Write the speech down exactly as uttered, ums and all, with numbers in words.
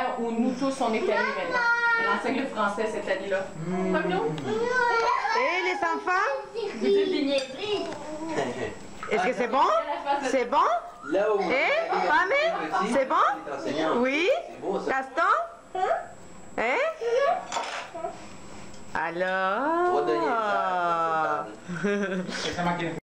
manière où nous tous, on est amis maintenant. Elle enseigne le français cette année-là. Mmh. Comme nous. Et les enfants? Vous dites des niaiseries. Est-ce que c'est bon? C'est bon? Là où Eh, Pamé? C'est bon? Oui? Gaston? Hein? Alors? Redonnez ça.